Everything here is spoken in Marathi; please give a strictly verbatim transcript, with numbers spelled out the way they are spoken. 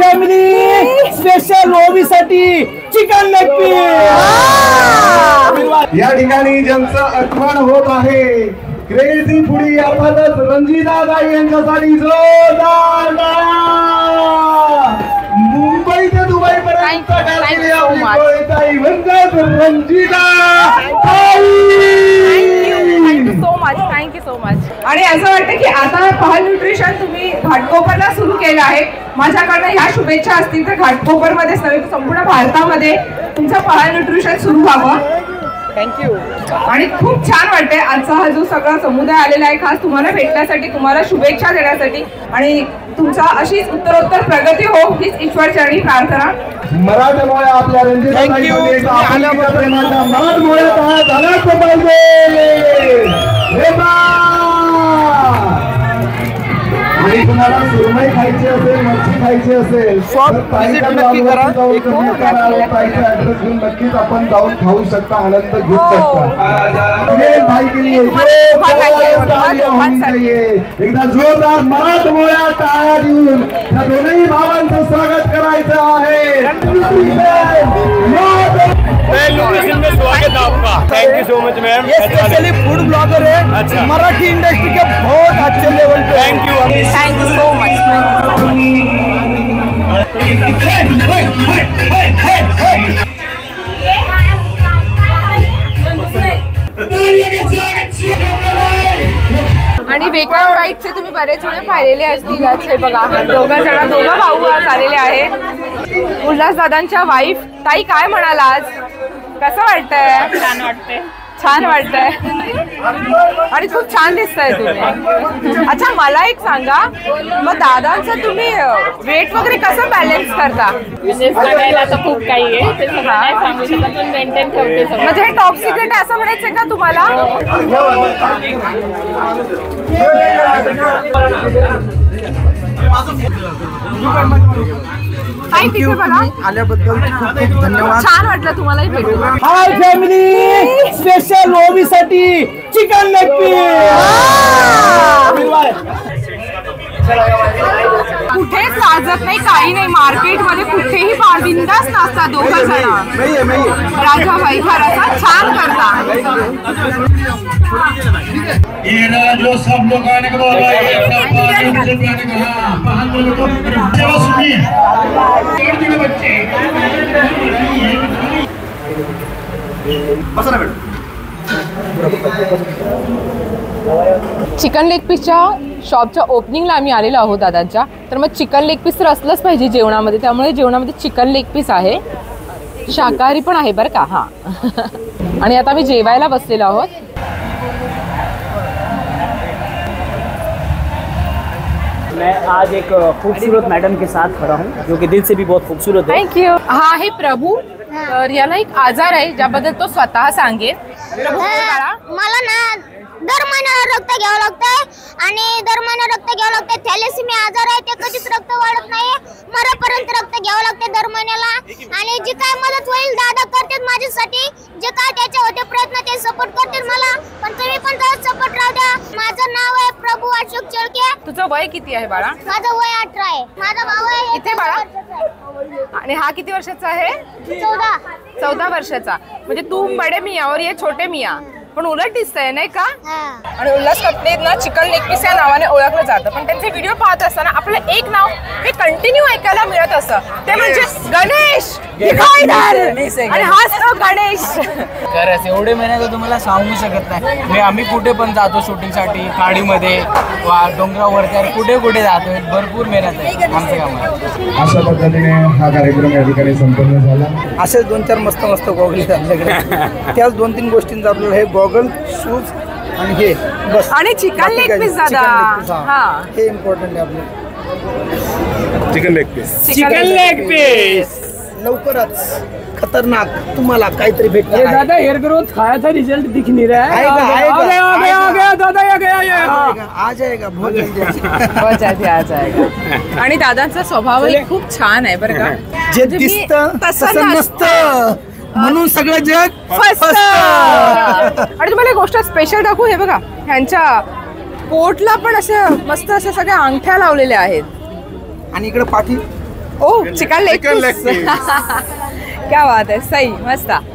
फॅमिली स्पेशल ओबीसाठी चिकन लेग पीस। या ठिकाणी ज्यांचं आगमन होत आहे क्रेझी फुडी अर्थातच रणजिताताई यांच्यासाठी जोरदार मुंबई ते दुबई पर्यंत ताई म्हणतात Ranjita so much, thank you so much. आणि असं वाटतं की आता पहल न्यूट्रिशन तुम्ही घाटकोपरला सुरू केलं आहे, माझ्याकडनं ह्या शुभेच्छा असतील तर घाटकोपर मध्ये संपूर्ण भारतामध्ये तुमचं पहल न्यूट्रिशन सुरू व्हावं। थँक्यू। आणि खूप छान वाटतंय आजचा हा जो सगळा समुदाय आलेला आहे खास तुम्हाला भेटण्यासाठी, तुम्हाला शुभेच्छा देण्यासाठी आणि तुमचा अशीच उत्तरोत्तर प्रगती हो हीच ईश्वरचरणी प्रार्थना। मराठमोळ्या आपल्या रणजिताताई प्रेमाचा मराठमोळ्यात झालाच पाहिजे। आणि तुम्हाला सुरमई खायची असेल, मच्छी खायची असेल तर ताईचा ऍड्रेस घेऊन नक्कीच आपण जाऊन खाऊ शकता, आनंद घेऊ शकता। भाई के लिए एकदा जोरदार मराठमोळ्या टाळ्या देऊन त्या दोन्ही भावांचं स्वागत करायचं आहे। में स्वागत है आपका। Thank you so much ma'am. ये स्पेशली फूड ब्लॉगर है। अच्छा। मराठी इंडस्ट्री के बहुत अच्छे लेवल पे। Thank you thank you so much. आणि वेगळ्या राईटचे तुम्ही बरेच वेळ पाहिलेले असतील असे बघा दोघं जण दोघं भाऊ आज आलेले आहेत। उल्हास दादांच्या वाईफ ताई काय म्हणाल आज, कसं वाटतंय? छान वाटतंय, छान वाटतंय आणि खूप छान दिसतंय तुम्ही। अच्छा मला एक सांगा, मग दादांचं तुम्ही वेट वगैरे कसं बॅलन्स करता? म्हणजे सांगायला तर खूप काही आहे, ते सगळं नाही सांगू शकत पण मेंटेन ठेवते सगळं। म्हणजे हे टॉप सिक्रेट आहे असं म्हणायचंय का तुम्हाला? आल्याबद्दल खूप खूप धन्यवाद। छान वाटलं तुम्हालाही भेटून। हाय फॅमिली स्पेशल ओबीसाठी चिकन लेग कुठेच लाजत नाही, काही नाही, मार्केट मध्ये कुठेही बिंदास नसतात दोघं जण। राजाबाई खरंच छान करता। ये जो सब लोग आने के बाद चिकन लेग पीसच्या शॉपच्या ओपनिंगला आम्ही आलेलो आहोत दादांच्या, तर मग चिकन लेग पीस तर असलंच पाहिजे जेवणामध्ये, त्यामुळे जेवणामध्ये चिकन लेग पीस आहे, शाकाहारी पण आहे बरं का। हां आणि आता आम्ही जेवायला बसलेलो आहोत। मैं आज एक खूबसूरत मैडम के साथ खड़ा हूँ जो कि दिल से भी बहुत खूबसूरत है। Thank you. हा आहे प्रभू, तर याला एक आजार आहे ज्याबद्दल तो स्वतः सांगेल। प्रभू मला ना दर महिन्याला रक्त घ्यावं लागतंय आणि दर महिन्याला रक्त घ्यावं लागतंय। थॅलेसेमिया आजार आहे, ते कधीच रक्त वाढत नाही, मरेपर्यंत रक्त घ्यावं लागते दर महिन्याला। आणि जी काय मदत होईल दादा करतात माझ्यासाठी, जे काय त्याचे होते प्रयत्न ते सपोर्ट करतील मला, पण तुम्ही पण त्यात सपोर्ट राहू द्या। माझं नाव आहे प्रभू अशोक चळके। तुझं वय किती आहे बाळा? माझं वय अठरा आहे। माझा भाऊ आहे इथे बाळा। आणि हा किती वर्षाचा आहे? चौदा चौदा वर्षाचा। म्हणजे तू बडे मिया और ये छोटे मिया, पण उलट दिसतंय नाही का? आणि उल्हास कटले ना चिकन लेग पीस या नावाने ओळखलं जातं, पण त्यांचे व्हिडिओ पाहत असताना आपलं एक नाव हे कंटिन्यू ऐकायला मिळत असतं, ते म्हणजे गणेश। आणि हाच तो गणेश। खरंच एवढे महिन्यात तुम्हाला सांगू शकत नाही। मी आम्ही कुठे पण जातो शूटिंगसाठी, खाडीमध्ये वा डोंगरावरती आणि कुठे कुठे जातो, भरपूर मेहनत आहे आमच्या कामात। अशा पद्धतीने हा कार्यक्रम या ठिकाणी संपन्न झाला। असेच दोन चार मस्त मस्त गॉगल आपल्याकडे, त्याच दोन तीन गोष्टींचा आपल्याला हे गॉगल, शूज आणि हे बस, आणि चिकन लेग पीस दादा। हां हे इम्पॉर्टंट आहे आपलं chicken leg piece. Chicken leg piece लवकरच खतरनाक तुम्हाला काहीतरी भेटणार आहे। दादा हेयर ग्रोथ खाया था, रिजल्ट दिख नहीं रहा है। आएगा आएगा आ गया आ गया आ गया दादा आ गया आ जाएगा बहुत जल्दी बहुत जल्दी आ जाएगा। आणि दादांचा स्वभाव खूप छान आहे बरं का, जे दिसतं तसं नसतं म्हणून सगळं जग फसतं। आणि तुम्हाला एक गोष्ट स्पेशल दाखवू, हे बघा ह्यांच्या कोटला पण असे मस्त असे सगळ्या अंगठ्या लावलेल्या आहेत आणि इकडे पाठी ओ chicken leg Chicken leg piece क्या बात आहे सही मस्त